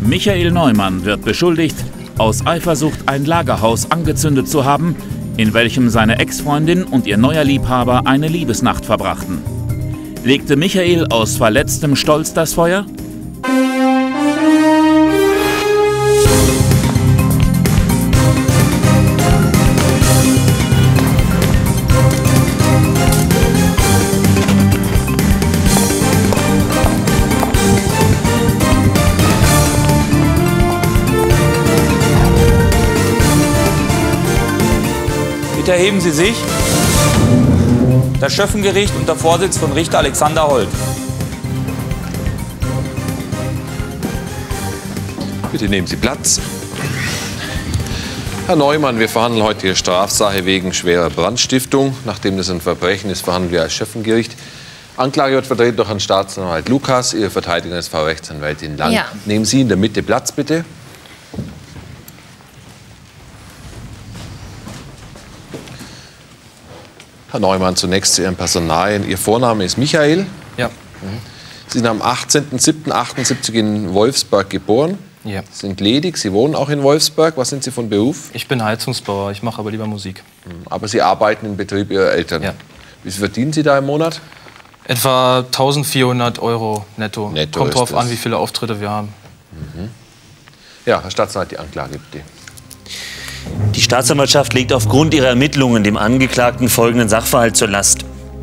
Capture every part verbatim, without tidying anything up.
Michael Neumann wird beschuldigt, aus Eifersucht ein Lagerhaus angezündet zu haben, in welchem seine Ex-Freundin und ihr neuer Liebhaber eine Liebesnacht verbrachten. Legte Michael aus verletztem Stolz das Feuer? Bitte erheben Sie sich. Das Schöffengericht unter Vorsitz von Richter Alexander Holt. Bitte nehmen Sie Platz. Herr Neumann, wir verhandeln heute Ihre Strafsache wegen schwerer Brandstiftung. Nachdem das ein Verbrechen ist, verhandeln wir als Schöffengericht. Anklage wird vertreten durch Herrn Staatsanwalt Lukas. Ihre Verteidigung ist Frau Rechtsanwältin Lang. Ja. Nehmen Sie in der Mitte Platz, bitte. Herr Neumann, zunächst zu Ihren Personalien. Ihr Vorname ist Michael. Ja. Sie sind am achtzehnten siebten achtundsiebzig in Wolfsberg geboren. Ja. Sie sind ledig, Sie wohnen auch in Wolfsberg. Was sind Sie von Beruf? Ich bin Heizungsbauer, ich mache aber lieber Musik. Aber Sie arbeiten im Betrieb Ihrer Eltern? Ja. Wie viel verdienen Sie da im Monat? Etwa eintausendvierhundert Euro netto. Netto Kommt drauf ist das. an, wie viele Auftritte wir haben. Mhm. Ja, Herr Staatsanwalt, die Anklage bitte. Die Staatsanwaltschaft legt aufgrund ihrer Ermittlungen dem Angeklagten folgenden Sachverhalt zur Last.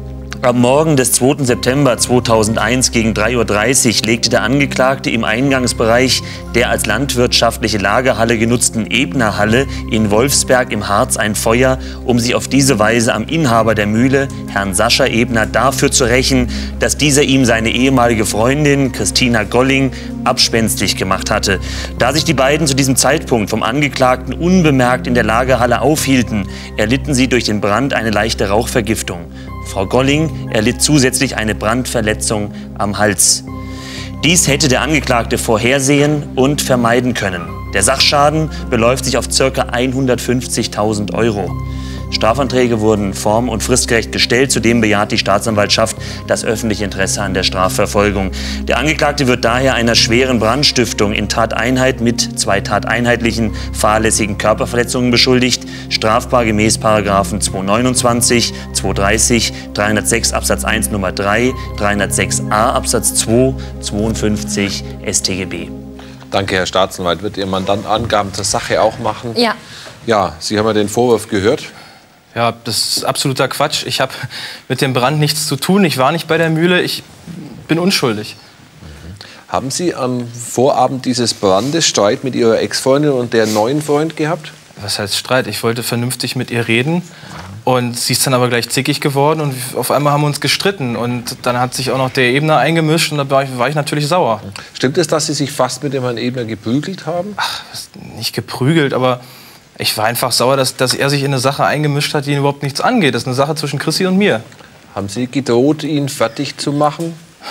Am Morgen des zweiten September zweitausendeins gegen drei Uhr dreißig legte der Angeklagte im Eingangsbereich der als landwirtschaftliche Lagerhalle genutzten Ebner-Halle in Wolfsberg im Harz ein Feuer, um sich auf diese Weise am Inhaber der Mühle, Herrn Sascha Ebner, dafür zu rächen, dass dieser ihm seine ehemalige Freundin Christina Golling abspenstig gemacht hatte. Da sich die beiden zu diesem Zeitpunkt vom Angeklagten unbemerkt in der Lagerhalle aufhielten, erlitten sie durch den Brand eine leichte Rauchvergiftung. Frau Golling erlitt zusätzlich eine Brandverletzung am Hals. Dies hätte der Angeklagte vorhersehen und vermeiden können. Der Sachschaden beläuft sich auf ca. hundertfünfzigtausend Euro. Strafanträge wurden form- und fristgerecht gestellt. Zudem bejaht die Staatsanwaltschaft das öffentliche Interesse an der Strafverfolgung. Der Angeklagte wird daher einer schweren Brandstiftung in Tateinheit mit zwei tateinheitlichen fahrlässigen Körperverletzungen beschuldigt. Strafbar gemäß Paragraphen zweihundertneunundzwanzig, zweihundertdreißig, dreihundertsechs Absatz eins Nummer drei, dreihundertsechs a Absatz zwei, zweiundfünfzig S t G B. Danke, Herr Staatsanwalt. Wird Ihr Mandant Angaben zur Sache auch machen? Ja. Ja, Sie haben ja den Vorwurf gehört. Ja, das ist absoluter Quatsch. Ich habe mit dem Brand nichts zu tun. Ich war nicht bei der Mühle. Ich bin unschuldig. Mhm. Haben Sie am Vorabend dieses Brandes Streit mit Ihrer Ex-Freundin und der neuen Freund gehabt? Was heißt Streit? Ich wollte vernünftig mit ihr reden. Und sie ist dann aber gleich zickig geworden. Und auf einmal haben wir uns gestritten. Und dann hat sich auch noch der Ebner eingemischt. Und da war ich, war ich natürlich sauer. Stimmt es, dass Sie sich fast mit dem Herrn Ebner geprügelt haben? Ach, nicht geprügelt, aber ich war einfach sauer, dass, dass er sich in eine Sache eingemischt hat, die ihn überhaupt nichts angeht. Das ist eine Sache zwischen Chrissy und mir. Haben Sie gedroht, ihn fertig zu machen?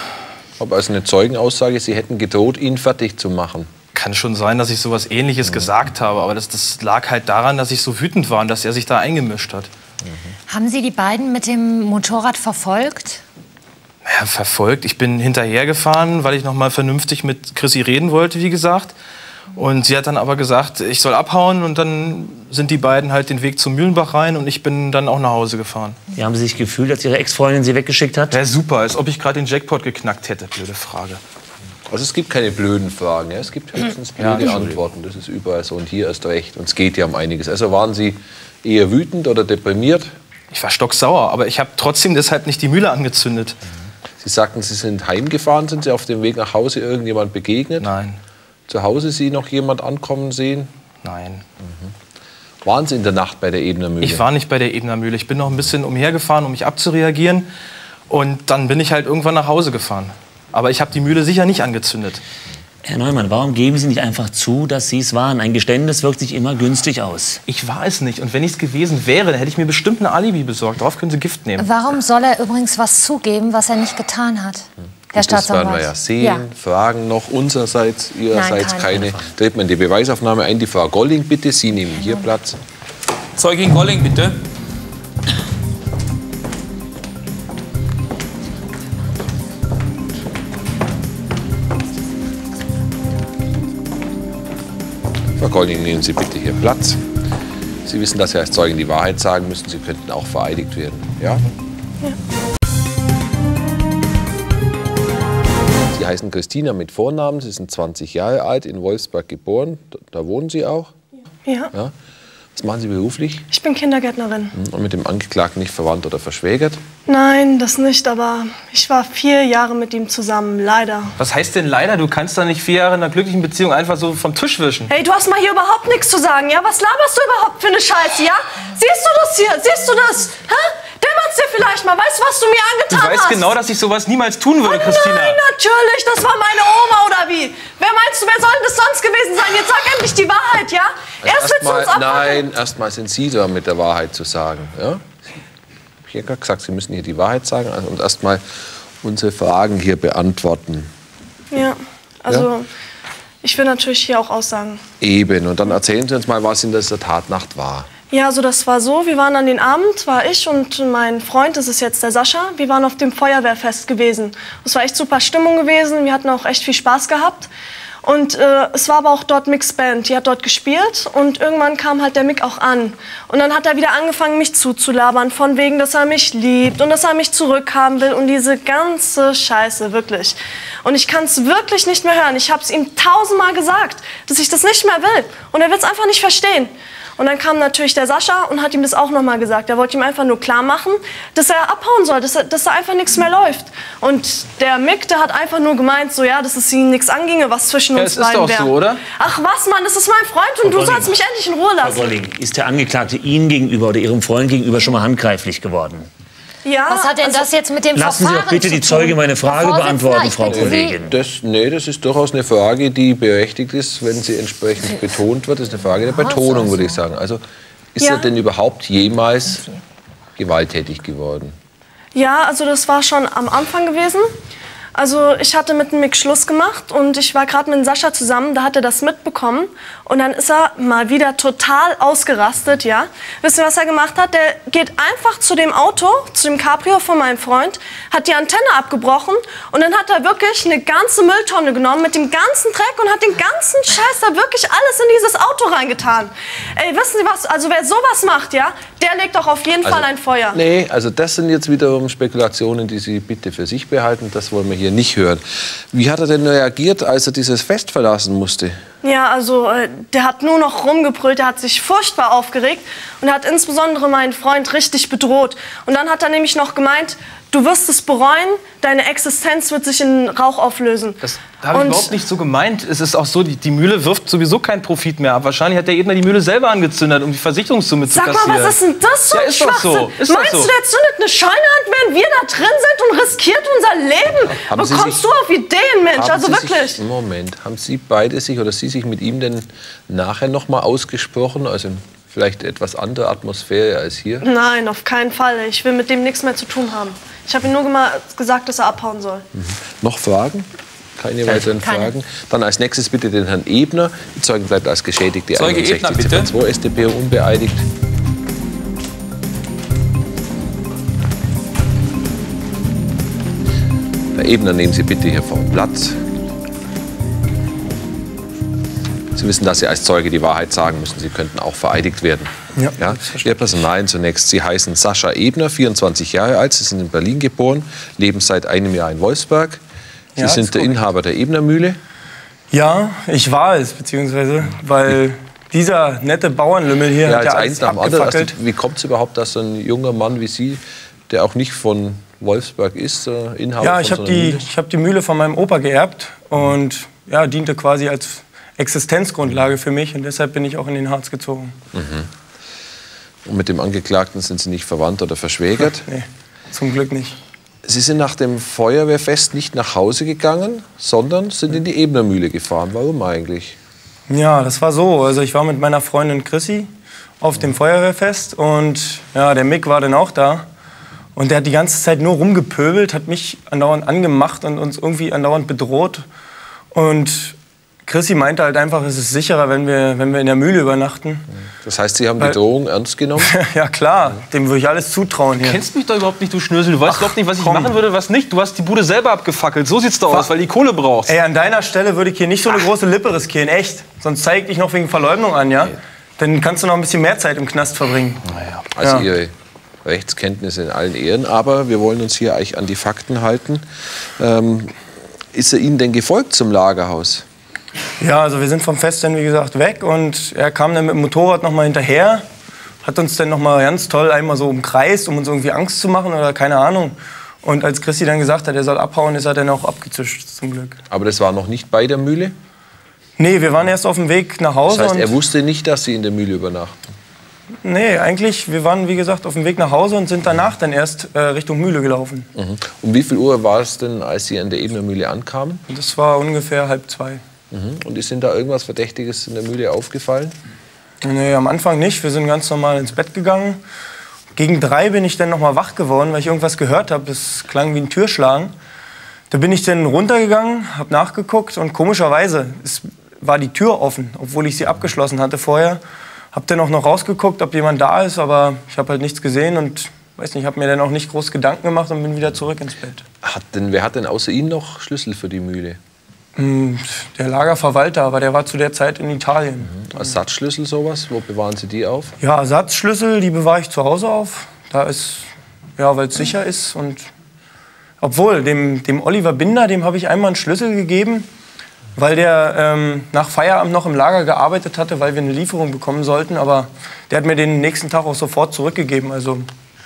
Aber als eine Zeugenaussage, Sie hätten gedroht, ihn fertig zu machen. Kann schon sein, dass ich sowas Ähnliches mhm. gesagt habe. Aber das, das lag halt daran, dass ich so wütend war und dass er sich da eingemischt hat. Mhm. Haben Sie die beiden mit dem Motorrad verfolgt? Ja, verfolgt. Ich bin hinterhergefahren, weil ich noch mal vernünftig mit Chrissy reden wollte, wie gesagt. Und sie hat dann aber gesagt, ich soll abhauen. Und dann sind die beiden halt den Weg zum Mühlenbach rein und ich bin dann auch nach Hause gefahren. Wie haben Sie sich gefühlt, als Ihre Ex-Freundin Sie weggeschickt hat? Ja, super, als ob ich gerade den Jackpot geknackt hätte. Blöde Frage. Also es gibt keine blöden Fragen, ja? Es gibt höchstens blöde ja, Antworten. Das ist überall so und hier erst recht. Und es geht ja um einiges. Also waren Sie eher wütend oder deprimiert? Ich war stocksauer, aber ich habe trotzdem deshalb nicht die Mühle angezündet. Sie sagten, Sie sind heimgefahren. Sind Sie auf dem Weg nach Hause irgendjemand begegnet? Nein. Zu Hause Sie noch jemand ankommen sehen? Nein. Mhm. Waren Sie in der Nacht bei der Ebner Mühle? Ich war nicht bei der Ebner Mühle. Ich bin noch ein bisschen umhergefahren, um mich abzureagieren. Und dann bin ich halt irgendwann nach Hause gefahren. Aber ich habe die Mühle sicher nicht angezündet. Herr Neumann, warum geben Sie nicht einfach zu, dass Sie es waren? Ein Geständnis wirkt sich immer günstig aus. Ich war es nicht. Und wenn ich es gewesen wäre, dann hätte ich mir bestimmt ein Alibi besorgt. Darauf können Sie Gift nehmen. Warum soll er übrigens was zugeben, was er nicht getan hat? Hm. Herr Das werden wir ja sehen. Ja. Fragen noch unsererseits, Ihrerseits Nein, keine. keine. Treten wir in die Beweisaufnahme ein. Die Frau Golling, bitte. Sie nehmen hier Platz. Zeugin Golling, bitte. Frau Golning, nehmen Sie bitte hier Platz. Sie wissen, dass Sie als Zeugen die Wahrheit sagen müssen. Sie könnten auch vereidigt werden. Ja? Ja. Sie heißen Christina mit Vornamen. Sie sind zwanzig Jahre alt, in Wolfsberg geboren. Da, da wohnen Sie auch? Ja. Ja. Was machen Sie beruflich? Ich bin Kindergärtnerin. Und mit dem Angeklagten nicht verwandt oder verschwägert? Nein, das nicht, aber ich war vier Jahre mit ihm zusammen, leider. Was heißt denn leider? Du kannst doch nicht vier Jahre in einer glücklichen Beziehung einfach so vom Tisch wischen. Hey, du hast mal hier überhaupt nichts zu sagen, ja? Was laberst du überhaupt für eine Scheiße, ja? Siehst du das hier? Siehst du das? Hä? Dämmert's dir vielleicht mal? Weißt du, was du mir angetan hast? Du weißt genau, dass ich sowas niemals tun würde, oh, Christina. Nein, natürlich, das war meine Oma, oder wie? Wer meinst du, wer soll denn das sonst gewesen sein? Jetzt sag endlich die Wahrheit, ja? Also Erst willst du uns erst mal, abpacken. Nein, erstmal sind Sie da mit der Wahrheit zu sagen. Ja? Ich habe gerade gesagt, Sie müssen hier die Wahrheit sagen und erstmal unsere Fragen hier beantworten. Ja, also Ja? ich will natürlich hier auch aussagen. Eben, und dann erzählen Sie uns mal, was in dieser Tatnacht war. Ja, also das war so, wir waren an den Abend, war ich und mein Freund, das ist jetzt der Sascha, wir waren auf dem Feuerwehrfest gewesen. Es war echt super Stimmung gewesen, wir hatten auch echt viel Spaß gehabt. Und äh, es war aber auch dort Mixed Band, die hat dort gespielt und irgendwann kam halt der Mick auch an. Und dann hat er wieder angefangen, mich zuzulabern, von wegen, dass er mich liebt und dass er mich zurückhaben will und diese ganze Scheiße, wirklich. Und ich kann es wirklich nicht mehr hören. Ich habe es ihm tausendmal gesagt, dass ich das nicht mehr will und er will es einfach nicht verstehen. Und dann kam natürlich der Sascha und hat ihm das auch noch mal gesagt. Er wollte ihm einfach nur klar machen, dass er abhauen soll, dass, er, dass da einfach nichts mehr läuft. Und der Mick, der hat einfach nur gemeint, so ja, dass es ihm nichts anginge, was zwischen Ja, uns es ist beiden doch wäre. so, oder? Ach was, Mann, das ist mein Freund und Frau du sollst Golling. mich endlich in Ruhe Frau lassen. Golling, ist der Angeklagte Ihnen gegenüber oder Ihrem Freund gegenüber schon mal handgreiflich geworden? Ja, Was hat denn also, das jetzt mit dem Lassen Sie Verfahren doch bitte zu die tun? Zeuge meine Frage Herr beantworten, Vorsitzender, Frau ich bitte Sie- Kollegin. Das, nee, das ist durchaus eine Frage, die berechtigt ist, wenn sie entsprechend betont wird. Das ist eine Frage der Betonung, würde ich sagen. Also, ist Ja. er denn überhaupt jemals gewalttätig geworden? Ja, also das war schon am Anfang gewesen. Also ich hatte mit dem Mick Schluss gemacht und ich war gerade mit dem Sascha zusammen, da hat er das mitbekommen und dann ist er mal wieder total ausgerastet, ja. Wisst ihr, was er gemacht hat? Der geht einfach zu dem Auto, zu dem Cabrio von meinem Freund, hat die Antenne abgebrochen und dann hat er wirklich eine ganze Mülltonne genommen mit dem ganzen Dreck und hat den ganzen Scheiß da wirklich alles in dieses Auto reingetan. Ey, wissen Sie was, also wer sowas macht, ja, der legt doch auf jeden Also, Fall ein Feuer. Nee, also das sind jetzt wiederum Spekulationen, die Sie bitte für sich behalten. Das wollen wir hier nicht hören. Wie hat er denn reagiert, als er dieses Fest verlassen musste? Ja, also äh, der hat nur noch rumgebrüllt, der hat sich furchtbar aufgeregt und hat insbesondere meinen Freund richtig bedroht. Und dann hat er nämlich noch gemeint, du wirst es bereuen, deine Existenz wird sich in Rauch auflösen. Das habe ich Und- überhaupt nicht so gemeint. Es ist auch so, die, die Mühle wirft sowieso keinen Profit mehr ab. Wahrscheinlich hat der Ebner die Mühle selber angezündet, um die Versicherungssumme zu Sag kassieren. mal, was ist denn das für Ja, ein ist doch Schwachsinn? so. Ist doch Meinst so. du, der zündet eine Scheune an, während wir da drin sind und riskiert unser Leben? Haben Wo Sie kommst sich- du auf Ideen, Mensch? Haben Also Sie wirklich. Sich, Moment, haben Sie beide sich oder Sie sich mit ihm denn nachher noch mal ausgesprochen? Also vielleicht etwas andere Atmosphäre als hier? Nein, auf keinen Fall. Ich will mit dem nichts mehr zu tun haben. Ich habe ihm nur gema- gesagt, dass er abhauen soll. Noch Fragen? Keine weiteren keine. Fragen. Dann als nächstes bitte den Herrn Ebner. Die Zeugen bleibt als Geschädigte Zeuge Ebner, bitte. zwei S D P unbeeidigt. Herr Ebner, nehmen Sie bitte hier vor Platz. Sie wissen, dass Sie als Zeuge die Wahrheit sagen müssen. Sie könnten auch vereidigt werden. Ja, Ja? Ihr Personal zunächst. Sie heißen Sascha Ebner, vierundzwanzig Jahre alt. Sie sind in Berlin geboren, leben seit einem Jahr in Wolfsberg. Sie Ja, sind ist der korrekt. Inhaber der Ebner Mühle. Ja, ich war es, beziehungsweise, weil dieser nette Bauernlümmel hier Ja, hat jetzt ja eins alles nach dem anderen. Also, abgefackelt. wie kommt es überhaupt, dass so ein junger Mann wie Sie, der auch nicht von Wolfsberg ist, äh, Inhaber Ja, von ich so habe einer die, Mühle? ich hab die Mühle von meinem Opa geerbt und ja, diente quasi als Existenzgrundlage für mich und deshalb bin ich auch in den Harz gezogen. Und mit dem Angeklagten sind Sie nicht verwandt oder verschwägert. Nee, zum Glück nicht. Sie sind nach dem Feuerwehrfest nicht nach Hause gegangen, sondern sind in die Ebner Mühle gefahren. Warum eigentlich? Ja, das war so. Also ich war mit meiner Freundin Chrissy auf dem Feuerwehrfest und ja, der Mick war dann auch da. Und der hat die ganze Zeit nur rumgepöbelt, hat mich andauernd angemacht und uns irgendwie andauernd bedroht. Und Chrissy meinte halt einfach, es ist sicherer, wenn wir, wenn wir in der Mühle übernachten. Das heißt, Sie haben die Drohung ernst genommen? Ja klar, dem würde ich alles zutrauen hier. Du kennst mich doch überhaupt nicht, du Schnösel. Du weißt Ach, überhaupt nicht, was ich komm. machen würde, was nicht. Du hast die Bude selber abgefackelt. So sieht's doch aus, weil die Kohle brauchst. Ey, an deiner Stelle würde ich hier nicht so eine große Lippe riskieren, echt. Sonst zeige ich dich noch wegen Verleumdung an, ja? Dann kannst du noch ein bisschen mehr Zeit im Knast verbringen. Naja. Also Ja. Ihre Rechtskenntnisse in allen Ehren, aber wir wollen uns hier eigentlich an die Fakten halten. Ähm, ist er Ihnen denn gefolgt zum Lagerhaus? Ja, also wir sind vom Fest dann, wie gesagt, weg und er kam dann mit dem Motorrad noch mal hinterher, hat uns dann noch mal ganz toll einmal so umkreist, um uns irgendwie Angst zu machen oder keine Ahnung. Und als Chrissy dann gesagt hat, er soll abhauen, ist er dann auch abgezischt, zum Glück. Aber das war noch nicht bei der Mühle? Nee, wir waren erst auf dem Weg nach Hause. Das heißt, und er wusste nicht, dass Sie in der Mühle übernachten? Nee, eigentlich, wir waren, wie gesagt, auf dem Weg nach Hause und sind danach dann erst äh, Richtung Mühle gelaufen. Mhm. Um wie viel Uhr war es denn, als Sie an der Ebener Mühle ankamen? Und das war ungefähr halb zwei. Mhm. Und ist Ihnen da irgendwas Verdächtiges in der Mühle aufgefallen? Nee, am Anfang nicht. Wir sind ganz normal ins Bett gegangen. Gegen drei bin ich dann noch mal wach geworden, weil ich irgendwas gehört habe. Das klang wie ein Türschlagen. Da bin ich dann runtergegangen, habe nachgeguckt und komischerweise es war die Tür offen, obwohl ich sie abgeschlossen hatte vorher. Hab dann auch noch rausgeguckt, ob jemand da ist, aber ich habe halt nichts gesehen und weiß nicht, habe mir dann auch nicht groß Gedanken gemacht und bin wieder zurück ins Bett. Hat denn, wer hat denn außer Ihnen noch Schlüssel für die Mühle? Der Lagerverwalter, aber der war zu der Zeit in Italien. Mhm. Ersatzschlüssel sowas? Wo bewahren Sie die auf? Ja, Ersatzschlüssel, die bewahre ich zu Hause auf. Da ist, ja, weil es sicher ist. Und obwohl, dem, dem Oliver Binder, dem habe ich einmal einen Schlüssel gegeben, weil der ähm, nach Feierabend noch im Lager gearbeitet hatte, weil wir eine Lieferung bekommen sollten. Aber der hat mir den nächsten Tag auch sofort zurückgegeben. Also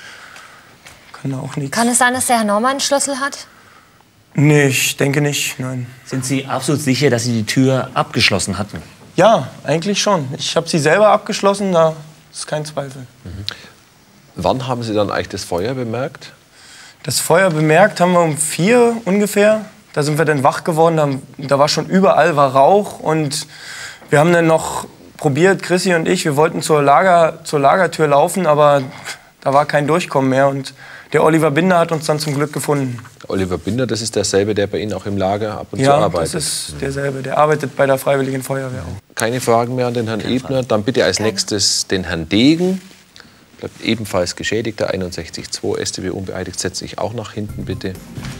kann da auch nichts. Kann es sein, dass der Herr Norman einen Schlüssel hat? Nee, ich denke nicht, nein. Sind Sie absolut sicher, dass Sie die Tür abgeschlossen hatten? Ja, eigentlich schon. Ich habe sie selber abgeschlossen, da ist kein Zweifel. Mhm. Wann haben Sie dann eigentlich das Feuer bemerkt? Das Feuer bemerkt haben wir um vier ungefähr. Da sind wir dann wach geworden, da, da war schon überall war Rauch. Und wir haben dann noch probiert, Chrissy und ich, wir wollten zur, Lager, zur Lagertür laufen, aber da war kein Durchkommen mehr. Und der Oliver Binder hat uns dann zum Glück gefunden. Oliver Binder, das ist derselbe, der bei Ihnen auch im Lager ab und ja, zu arbeitet? Ja, das ist derselbe. Der arbeitet bei der Freiwilligen Feuerwehr auch. Keine Fragen mehr an den Herrn Ebner. Dann bitte als nächstes den Herrn Degen. Bleibt ebenfalls Geschädigter, einundsechzig Komma zwei, S tB unbeeidigt. Setze ich auch nach hinten, bitte.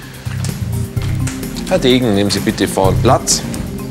Herr Degen, nehmen Sie bitte vorn Platz.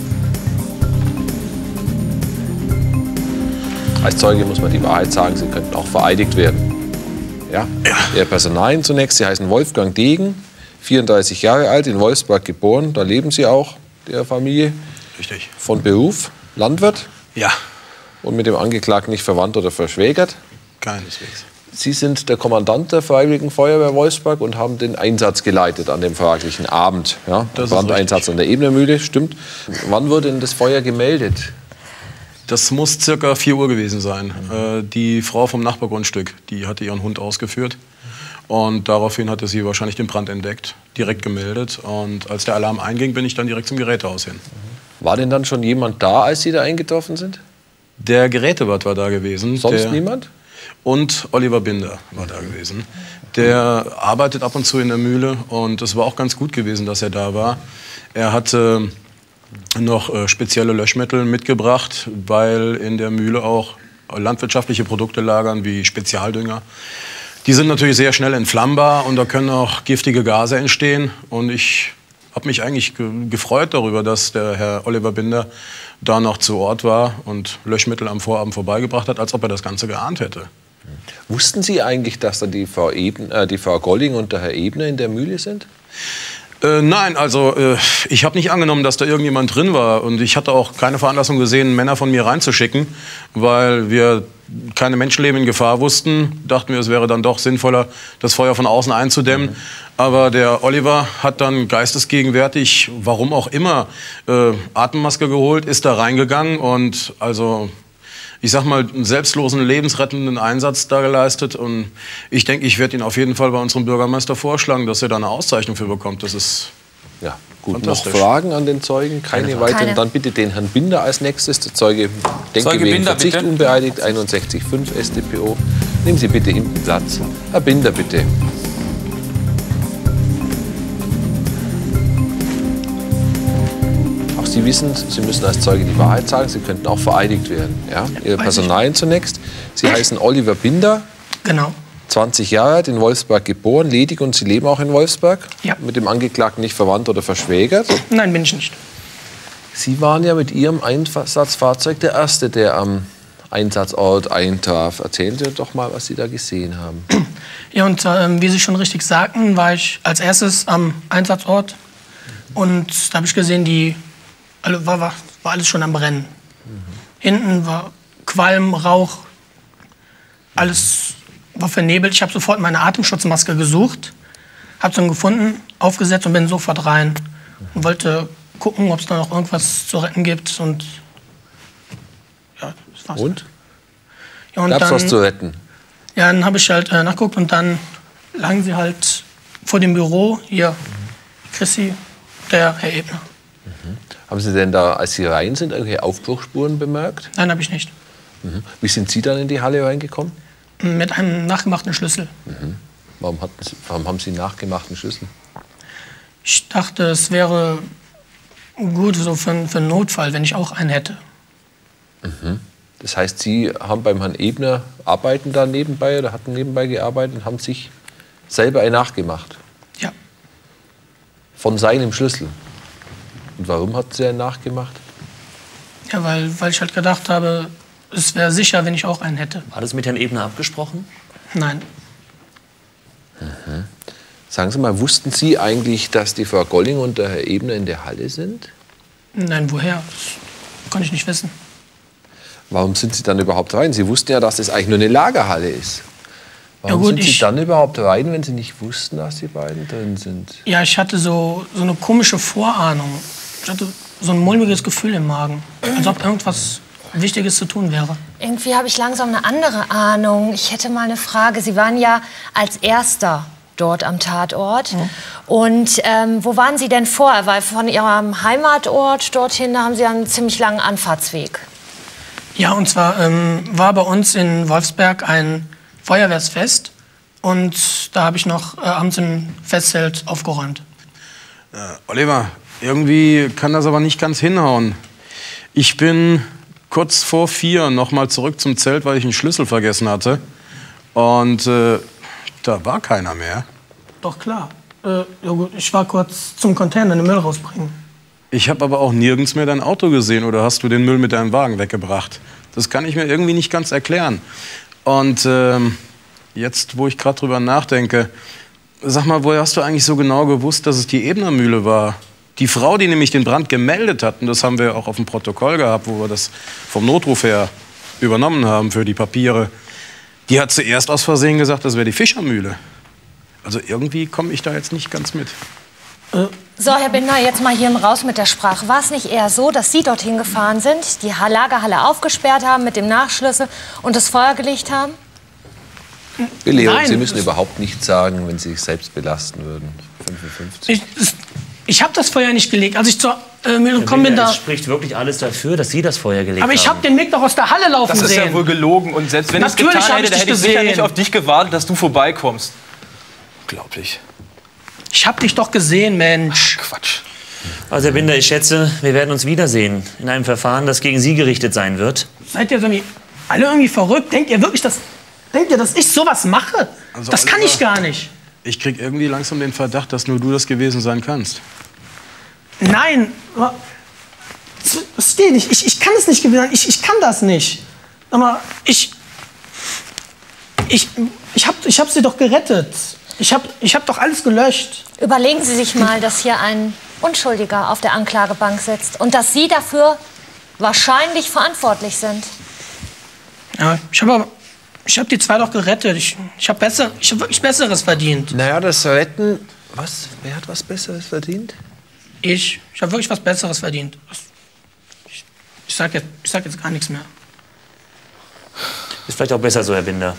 Als Zeuge muss man die Wahrheit sagen, Sie könnten auch vereidigt werden. Ja? Ja. Ihr Personalien zunächst. Sie heißen Wolfgang Degen, vierunddreißig Jahre alt, in Wolfsburg geboren. Da leben Sie auch, der Familie. Richtig. Von Beruf Landwirt. Ja. Und mit dem Angeklagten nicht verwandt oder verschwägert. Keineswegs. Sie sind der Kommandant der Freiwilligen Feuerwehr Wolfsburg und haben den Einsatz geleitet an dem fraglichen Abend. Ja? Das Brandeinsatz ist an der Ebener Mühle, stimmt. Wann wurde denn das Feuer gemeldet? Das muss circa vier Uhr gewesen sein. Mhm. Äh, die Frau vom Nachbargrundstück, die hatte ihren Hund ausgeführt. Und daraufhin hatte sie wahrscheinlich den Brand entdeckt, direkt gemeldet. Und als der Alarm einging, bin ich dann direkt zum Gerätehaus hin. War denn dann schon jemand da, als Sie da eingetroffen sind? Der Gerätewirt war da gewesen. Sonst der, niemand? Und Oliver Binder war da gewesen. Der arbeitet ab und zu in der Mühle. Und es war auch ganz gut gewesen, dass er da war. Er hatte noch äh, spezielle Löschmittel mitgebracht, weil in der Mühle auch landwirtschaftliche Produkte lagern, wie Spezialdünger. Die sind natürlich sehr schnell entflammbar und da können auch giftige Gase entstehen. Und ich habe mich eigentlich ge gefreut darüber, dass der Herr Oliver Binder da noch zu Ort war und Löschmittel am Vorabend vorbeigebracht hat, als ob er das Ganze geahnt hätte. Wussten Sie eigentlich, dass da die Frau, Eben, äh, die Frau Golling und der Herr Ebner in der Mühle sind? Äh, nein, also äh, ich habe nicht angenommen, dass da irgendjemand drin war. Und ich hatte auch keine Veranlassung gesehen, Männer von mir reinzuschicken, weil wir keine Menschenleben in Gefahr wussten. Dachten wir, es wäre dann doch sinnvoller, das Feuer von außen einzudämmen. Mhm. Aber der Oliver hat dann geistesgegenwärtig, warum auch immer, äh, Atemmaske geholt, ist da reingegangen und also... ich sag mal, einen selbstlosen, lebensrettenden Einsatz da geleistet. Und ich denke, ich werde ihn auf jeden Fall bei unserem Bürgermeister vorschlagen, dass er da eine Auszeichnung für bekommt. Das ist ja gut. Noch Fragen an den Zeugen? Keine, Keine weiteren. Keine. Dann bitte den Herrn Binder als nächstes. Der Zeuge, denke Zeuge wegen Binder, Verzicht bitte. unbeeidigt, einundsechzig Komma fünf S t P O. Nehmen Sie bitte hinten Platz. Herr Binder, bitte. Sie wissen, Sie müssen als Zeuge die Wahrheit sagen. Sie könnten auch vereidigt werden. Ja? Ihre Personalien zunächst. Sie heißen Oliver Binder. Genau. zwanzig Jahre alt, in Wolfsberg geboren, ledig und Sie leben auch in Wolfsberg? Ja. Mit dem Angeklagten nicht verwandt oder verschwägert? Nein, bin ich nicht. Sie waren ja mit Ihrem Einsatzfahrzeug der Erste, der am Einsatzort eintraf. Erzählen Sie doch mal, was Sie da gesehen haben. Ja, und äh, wie Sie schon richtig sagten, war ich als erstes am Einsatzort. Und da habe ich gesehen, die, also war, war, war alles schon am Brennen. Mhm. Hinten war Qualm, Rauch, alles war vernebelt. Ich habe sofort meine Atemschutzmaske gesucht, habe sie dann gefunden, aufgesetzt und bin sofort rein. Und wollte gucken, ob es da noch irgendwas zu retten gibt. Und ja, das war's. Und? Ja, und Gab's dann, was zu retten? Ja, dann habe ich halt äh, nachgeguckt und dann lagen sie halt vor dem Büro. Hier, Chrissy, der Herr Ebner. Mhm. Haben Sie denn da, als Sie rein sind, irgendwelche Aufbruchsspuren bemerkt? Nein, habe ich nicht. Mhm. Wie sind Sie dann in die Halle reingekommen? Mit einem nachgemachten Schlüssel. Mhm. Warum, hatten Sie, warum haben Sie einen nachgemachten Schlüssel? Ich dachte, es wäre gut so für, für einen Notfall, wenn ich auch einen hätte. Mhm. Das heißt, Sie haben beim Herrn Ebner arbeiten da nebenbei oder hatten nebenbei gearbeitet und haben sich selber einen nachgemacht? Ja. Von seinem Schlüssel? Und warum hat Sie einen nachgemacht? Ja, weil, weil ich halt gedacht habe, es wäre sicher, wenn ich auch einen hätte. War das mit Herrn Ebner abgesprochen? Nein. Mhm. Sagen Sie mal, wussten Sie eigentlich, dass die Frau Golling und der Herr Ebner in der Halle sind? Nein, woher? Das kann ich nicht wissen. Warum sind Sie dann überhaupt rein? Sie wussten ja, dass das eigentlich nur eine Lagerhalle ist. Warum Ja gut, sind Sie ich- dann überhaupt rein, wenn Sie nicht wussten, dass die beiden drin sind? Ja, ich hatte so, so eine komische Vorahnung. Ich hatte so ein mulmiges Gefühl im Magen. Als ob irgendwas Wichtiges zu tun wäre. Irgendwie habe ich langsam eine andere Ahnung. Ich hätte mal eine Frage. Sie waren ja als Erster dort am Tatort. Mhm. Und ähm, wo waren Sie denn vorher? Weil von Ihrem Heimatort dorthin, da haben Sie ja einen ziemlich langen Anfahrtsweg. Ja, und zwar ähm, war bei uns in Wolfsberg ein Feuerwehrsfest. Und da habe ich noch äh, abends im Festzelt aufgeräumt. Äh, Oliver, irgendwie kann das aber nicht ganz hinhauen. Ich bin kurz vor vier noch mal zurück zum Zelt, weil ich einen Schlüssel vergessen hatte. Und äh, da war keiner mehr. Doch, klar. Äh, ja gut, ich war kurz zum Container den Müll rausbringen. Ich habe aber auch nirgends mehr dein Auto gesehen. Oder hast du den Müll mit deinem Wagen weggebracht? Das kann ich mir irgendwie nicht ganz erklären. Und ähm, jetzt, wo ich gerade drüber nachdenke, sag mal, woher hast du eigentlich so genau gewusst, dass es die Ebner Mühle war? Die Frau, die nämlich den Brand gemeldet hat, und das haben wir auch auf dem Protokoll gehabt, wo wir das vom Notruf her übernommen haben für die Papiere, die hat zuerst aus Versehen gesagt, das wäre die Fischermühle. Also irgendwie komme ich da jetzt nicht ganz mit. So, Herr Binder, jetzt mal hier raus mit der Sprache. War es nicht eher so, dass Sie dorthin gefahren sind, die Lagerhalle aufgesperrt haben mit dem Nachschlüssel und das Feuer gelegt haben? Leon, Nein, Sie müssen das- überhaupt nichts sagen, wenn Sie sich selbst belasten würden. fünfundfünfzig. Ich, ich habe das Feuer nicht gelegt. Als ich zur äh, Mühle gekommen bin, da... Es spricht wirklich alles dafür, dass Sie das Feuer gelegt Aber ich haben. habe den Mick doch aus der Halle laufen Das ist sehen. ja wohl gelogen. Und selbst wenn ich es Natürlich getan hab hätte, ich dann dich hätte ich sicher gesehen. nicht auf dich gewartet, dass du vorbeikommst. Unglaublich. Ich habe dich doch gesehen, Mensch. Quatsch. Also Herr Binder, ich schätze, wir werden uns wiedersehen in einem Verfahren, das gegen Sie gerichtet sein wird. Seid ihr so irgendwie, alle irgendwie verrückt? Denkt ihr wirklich, dass, denkt ihr, dass ich sowas mache? Also, das kann Oliver, ich gar nicht. Ich krieg irgendwie langsam den Verdacht, dass nur du das gewesen sein kannst. Nein, aber das, das geht nicht. Ich, ich kann es nicht gewinnen. Ich, ich kann das nicht. Aber ich, ich, ich habe ich hab sie doch gerettet. Ich habe ich hab doch alles gelöscht. Überlegen Sie sich mal, dass hier ein Unschuldiger auf der Anklagebank sitzt und dass Sie dafür wahrscheinlich verantwortlich sind. Ja, ich habe aber, ich habe die zwei doch gerettet. Ich, ich habe besser, ich habe wirklich Besseres verdient. Naja, das Retten... Was? Wer hat was Besseres verdient? Ich, ich habe wirklich was Besseres verdient. Ich, ich sag jetzt, ich sag jetzt gar nichts mehr. Ist vielleicht auch besser so, Herr Binder.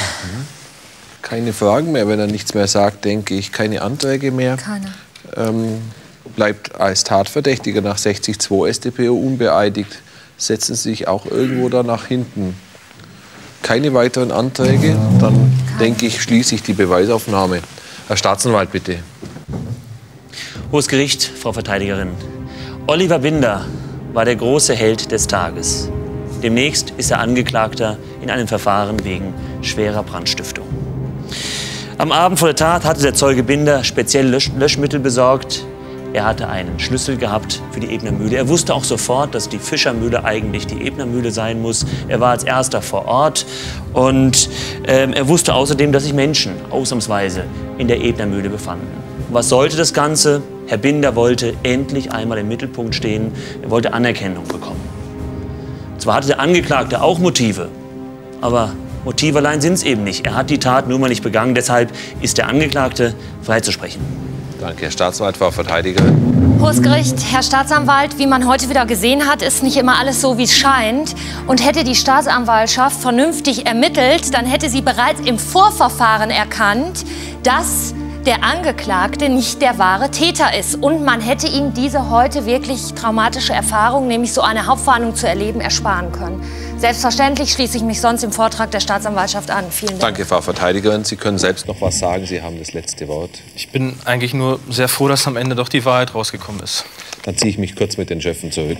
Keine Fragen mehr, wenn er nichts mehr sagt, denke ich. Keine Anträge mehr. Keine. Ähm, bleibt als Tatverdächtiger nach sechzig Absatz zwei S t P O unbeeidigt. Setzen Sie sich auch irgendwo da nach hinten. Keine weiteren Anträge, dann denke ich, schließe ich die Beweisaufnahme. Herr Staatsanwalt, bitte. Hohes Gericht, Frau Verteidigerin. Oliver Binder war der große Held des Tages. Demnächst ist er Angeklagter in einem Verfahren wegen schwerer Brandstiftung. Am Abend vor der Tat hatte der Zeuge Binder speziell Lösch Löschmittel besorgt. Er hatte einen Schlüssel gehabt für die Ebner Mühle. Er wusste auch sofort, dass die Fischermühle eigentlich die Ebner Mühle sein muss. Er war als erster vor Ort und ähm, er wusste außerdem, dass sich Menschen ausnahmsweise in der Ebner Mühle befanden. Was sollte das Ganze? Herr Binder wollte endlich einmal im Mittelpunkt stehen. Er wollte Anerkennung bekommen. Zwar hatte der Angeklagte auch Motive, aber Motive allein sind es eben nicht. Er hat die Tat nun mal nicht begangen, deshalb ist der Angeklagte freizusprechen. Danke, Herr Staatsanwalt, Frau Verteidigerin. Hohes Gericht, Herr Staatsanwalt, wie man heute wieder gesehen hat, ist nicht immer alles so, wie es scheint. Und hätte die Staatsanwaltschaft vernünftig ermittelt, dann hätte sie bereits im Vorverfahren erkannt, dass der Angeklagte nicht der wahre Täter ist. Und man hätte ihm diese heute wirklich traumatische Erfahrung, nämlich so eine Hauptverhandlung zu erleben, ersparen können. Selbstverständlich schließe ich mich sonst im Vortrag der Staatsanwaltschaft an. Vielen Dank. Danke, Frau Verteidigerin. Sie können selbst noch was sagen. Sie haben das letzte Wort. Ich bin eigentlich nur sehr froh, dass am Ende doch die Wahrheit rausgekommen ist. Dann ziehe ich mich kurz mit den Schöffen zurück.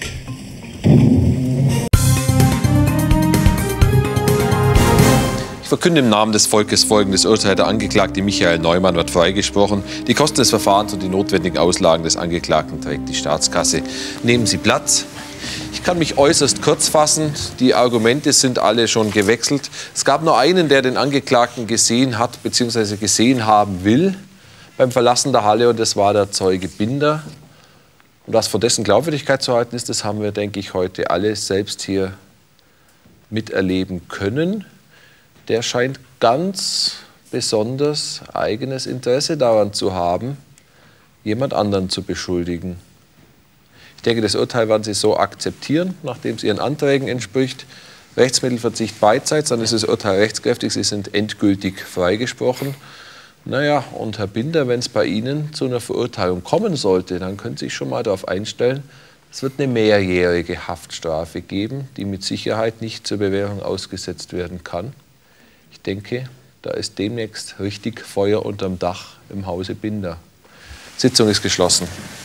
Ich verkünde im Namen des Volkes folgendes Urteil. Der Angeklagte Michael Neumann wird freigesprochen. Die Kosten des Verfahrens und die notwendigen Auslagen des Angeklagten trägt die Staatskasse. Nehmen Sie Platz. Ich kann mich äußerst kurz fassen. Die Argumente sind alle schon gewechselt. Es gab nur einen, der den Angeklagten gesehen hat bzw. gesehen haben will beim Verlassen der Halle, und das war der Zeuge Binder. Und was von dessen Glaubwürdigkeit zu halten ist, das haben wir, denke ich, heute alle selbst hier miterleben können. Der scheint ganz besonders eigenes Interesse daran zu haben, jemand anderen zu beschuldigen. Ich denke, das Urteil werden Sie so akzeptieren, nachdem es Ihren Anträgen entspricht. Rechtsmittelverzicht beidseits, dann ist das Urteil rechtskräftig. Sie sind endgültig freigesprochen. Naja, und Herr Binder, wenn es bei Ihnen zu einer Verurteilung kommen sollte, dann können Sie sich schon mal darauf einstellen, es wird eine mehrjährige Haftstrafe geben, die mit Sicherheit nicht zur Bewährung ausgesetzt werden kann. Ich denke, da ist demnächst richtig Feuer unterm Dach im Hause Binder. Sitzung ist geschlossen.